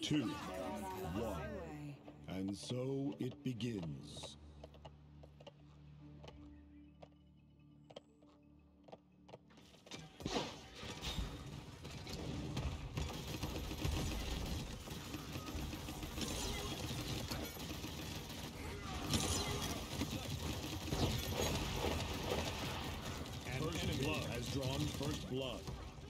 2, 1. And so it begins. Has drawn first blood.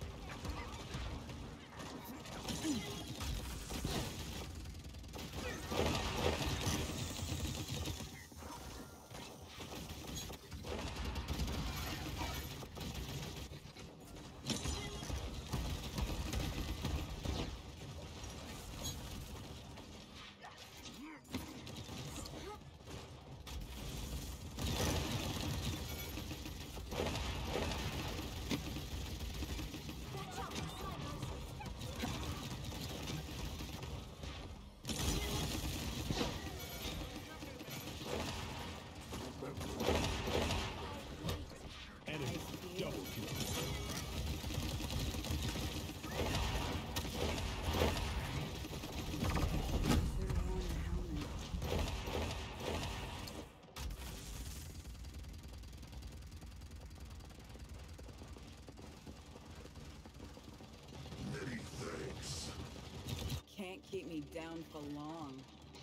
Can't keep me down for long.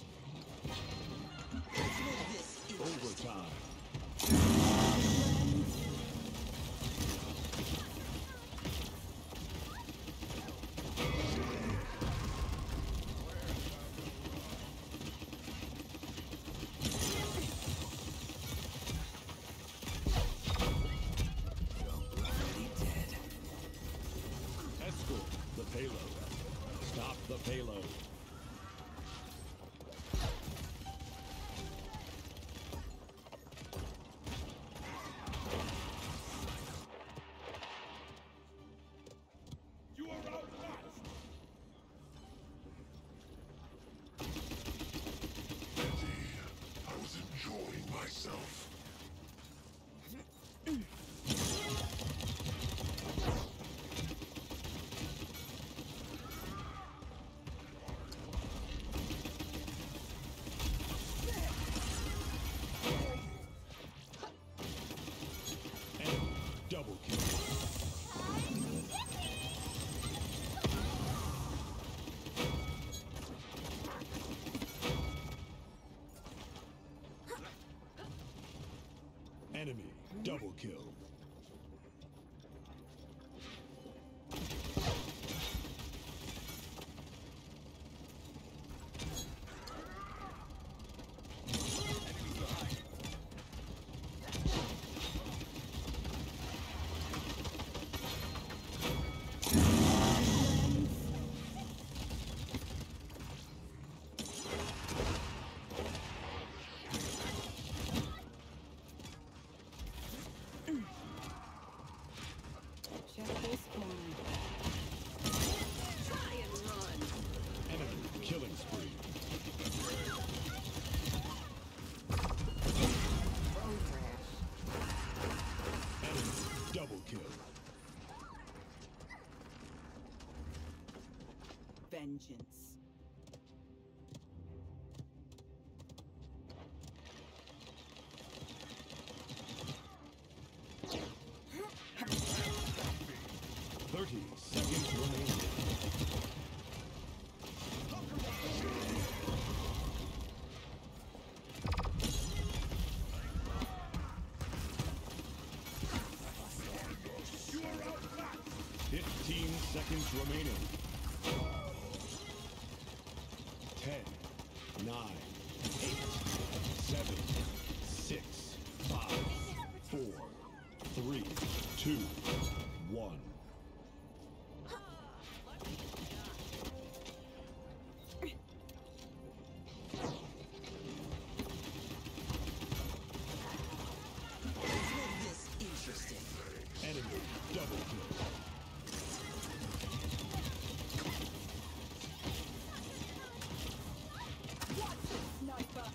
Overtime. Escort the payload. Stop the payload. You are outmatched! I was enjoying myself. Double kill. Enemy double kill. Check this corner. Try and run. Enemy killing spree. Enemy double kill. Vengeance. Seconds remaining. You are outmatched! 15 seconds remaining. 10, 9, 8, 7, 6, 5, 4, 3, 2, 1. Enemy double kill. Watch it, sniper!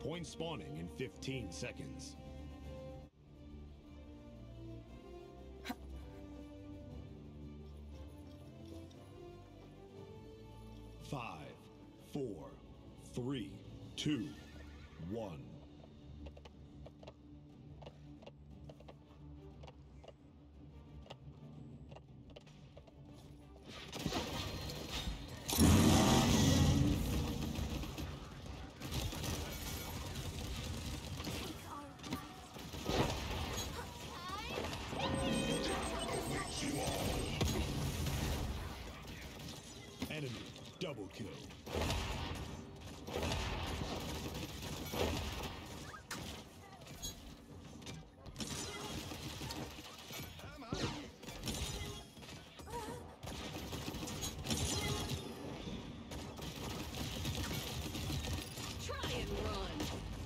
Point spawning in 15 seconds. Five, four, three, two, one. Enemy double kill. Try and run.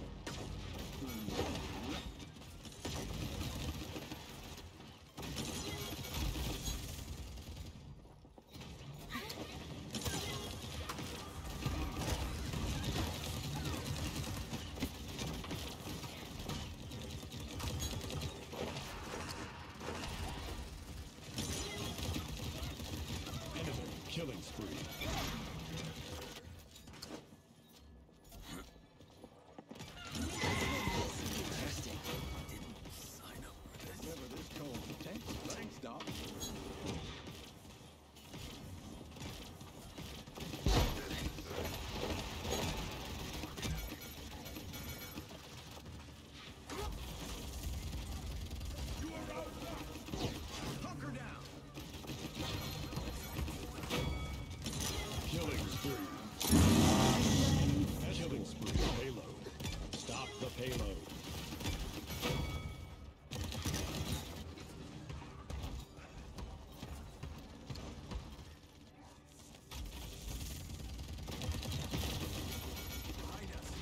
Enemy killing spree. Interesting. Didn't sign up for this. Never this cold. Thanks, Doc. Hunker down. Killing spree. Killing spree. Payload. Stop the payload. Behind us.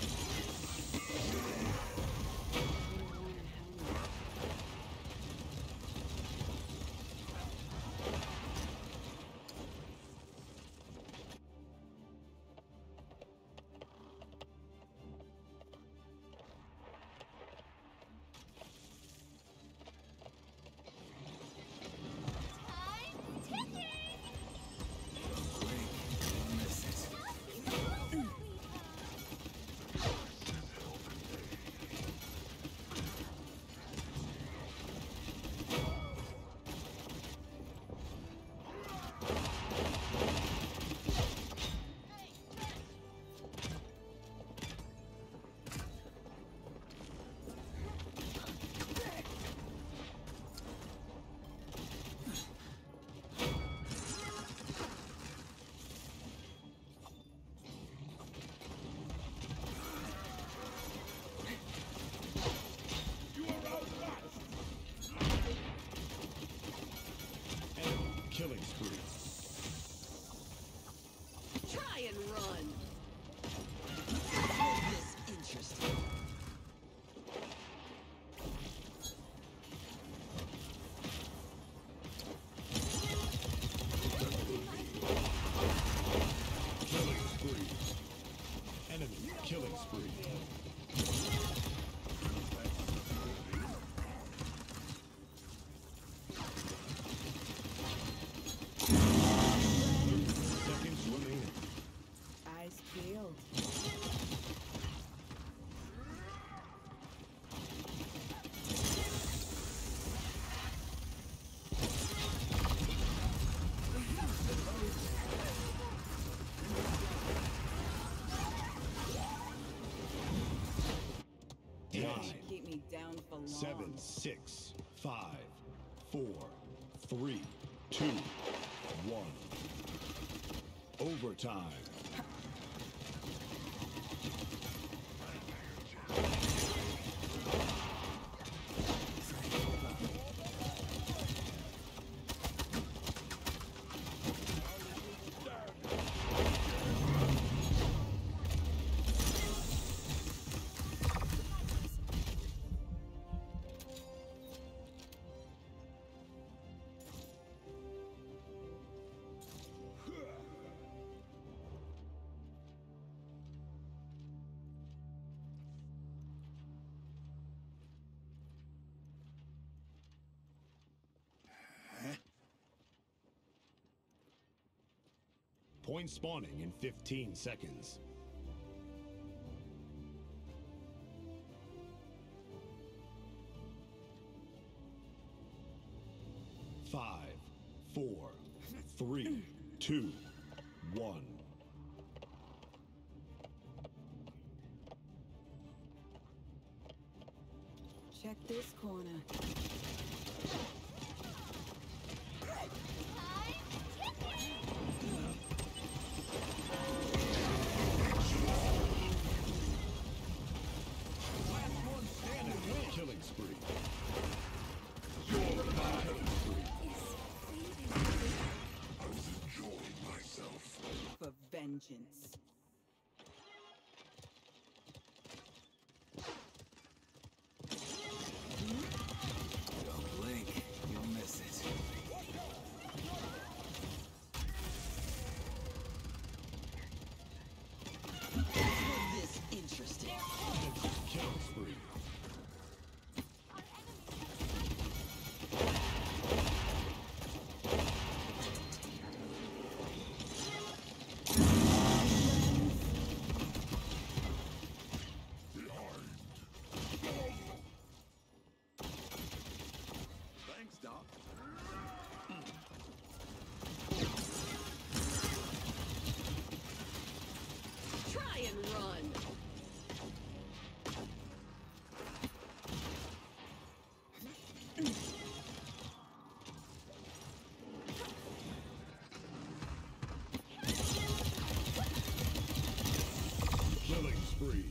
Enemy killing spree. Try and run. This interesting. Killing spree. Enemy killing spree. Seconds remaining. Eyes peeled. Nine, Keep me down for long. 7, 6, 5, 4, 3, 2, 1. Overtime. Point spawning in 15 seconds. 5, 4, 3, 2, 1. Check this corner. Killing spree. Killing spree. I was enjoying myself. For vengeance. Don't blink, you'll miss it. Isn't this interesting? Killing spree. Thanks, Doc. Try and run. Killing spree.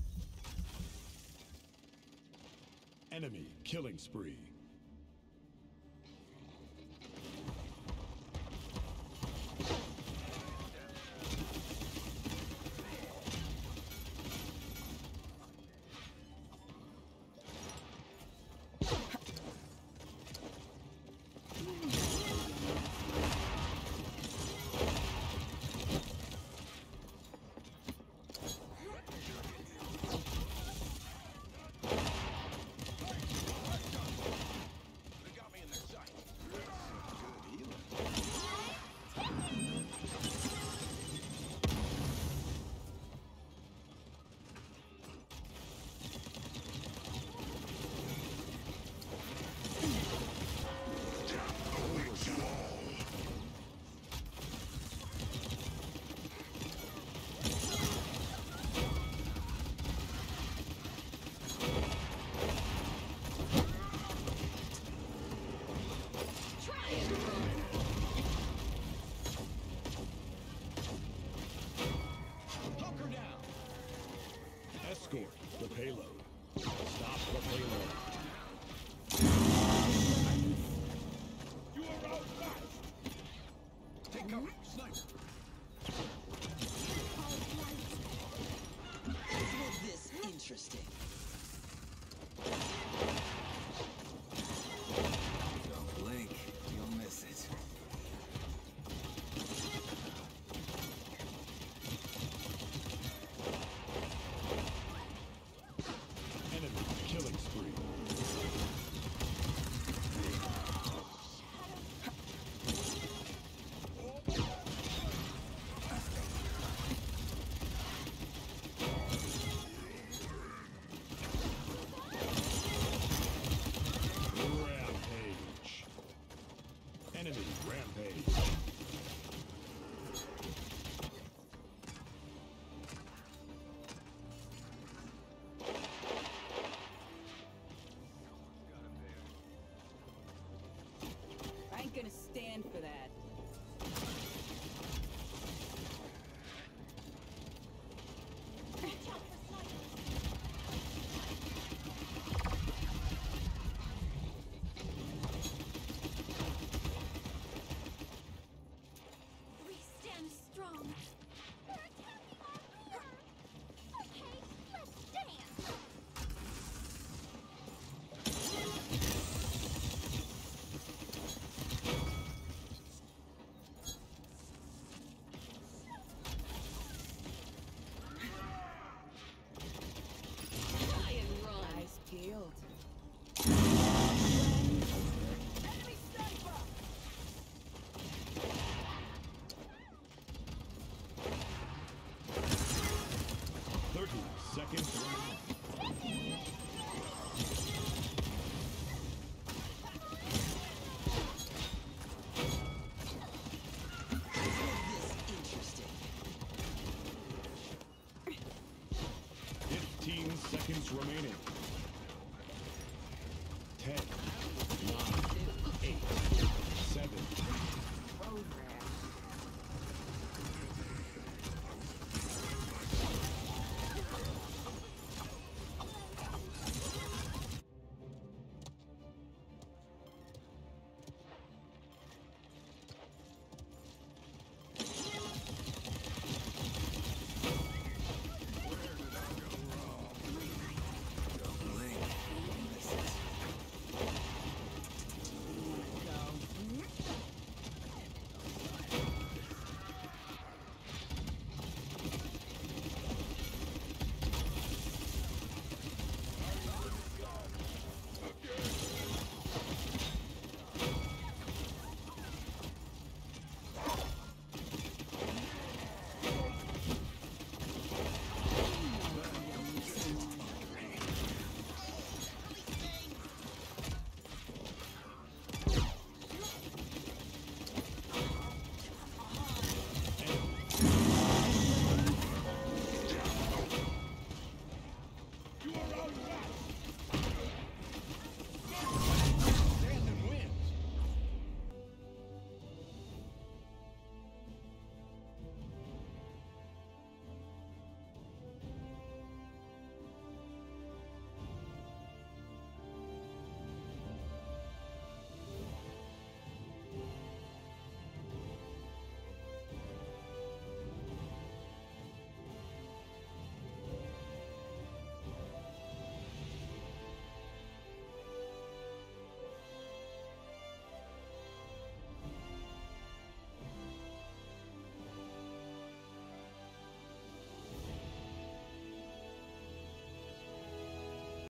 Enemy killing spree. They got me in their sight. Good healing. Try and run. Hunker down. Escort the payload. Stop the payload. You are outmatched. Take cover. Sniper. Isn't this interesting? Don't blink, you'll miss it. Enemy killing spree. Rampage. Enemy rampage. I ain't gonna stand for that.